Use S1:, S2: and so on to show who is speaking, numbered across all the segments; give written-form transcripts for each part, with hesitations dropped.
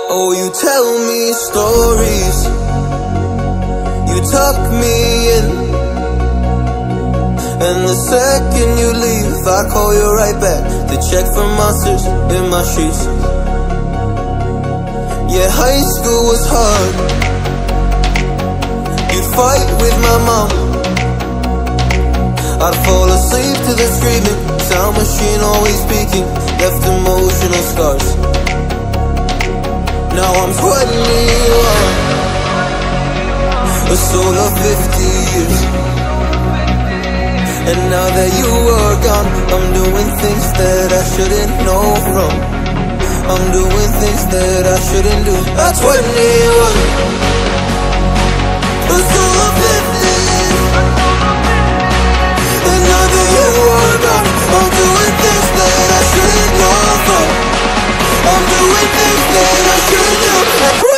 S1: Oh, you tell me stories, you tuck me in, and the second you leave, I call you right back to check for monsters in my sheets. Yeah, high school was hard. You'd fight with my mom, I'd fall asleep to the screaming, sound machine always speaking, left emotional scars. Now I'm 21, a soul of 50 years. And now that you are gone, I'm doing things that I shouldn't know from. I'm doing things that I shouldn't do. At 21, a soul of 50 years. And now that you are gone, I'm doing things that I shouldn't know from. I'm doing things that I shouldn't do. At 21.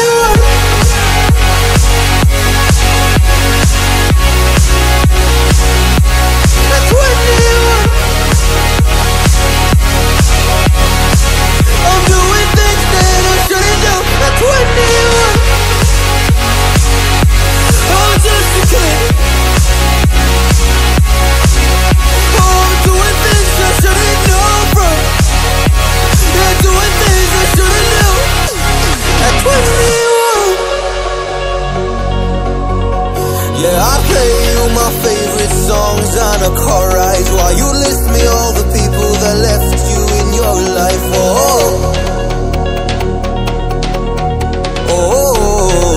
S1: Yeah, I play you my favorite songs on a car ride while you list me all the people that left you in your life. Oh.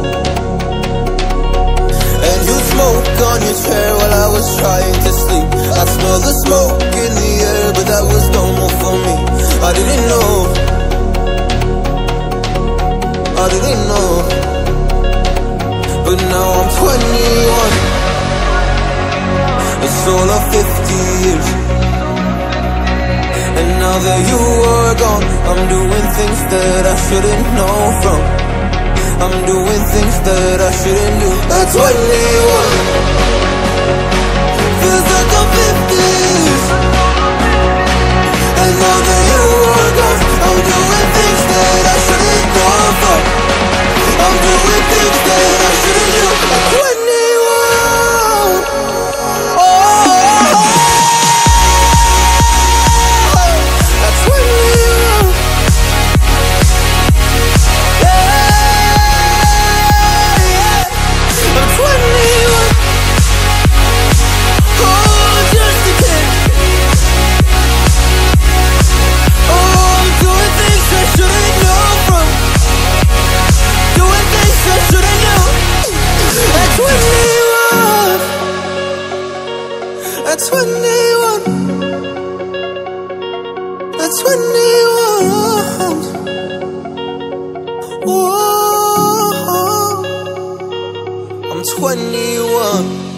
S1: And you smoke on your chair while I was trying to sleep. I smell the smoke in the air, but that was normal for me. I didn't know. But now I'm 21, a soul of 50 years. And now that you are gone, I'm doing things that I shouldn't know from. I'm doing things that I shouldn't do. At 21, feels like I'm 50 years. And now that you are gone, I'm doing things that I shouldn't know from. I'm doing things that I shouldn't do. At 21. Oh, at 21. Yeah. I'm 21. Oh, just a kid. Oh, I'm doing things I shouldn't know from. Doing things I shouldn't know. At 21. At 21. At 21. Oh, I'm 21.